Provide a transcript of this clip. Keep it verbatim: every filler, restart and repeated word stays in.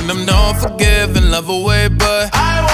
them don't forgive and love away, but I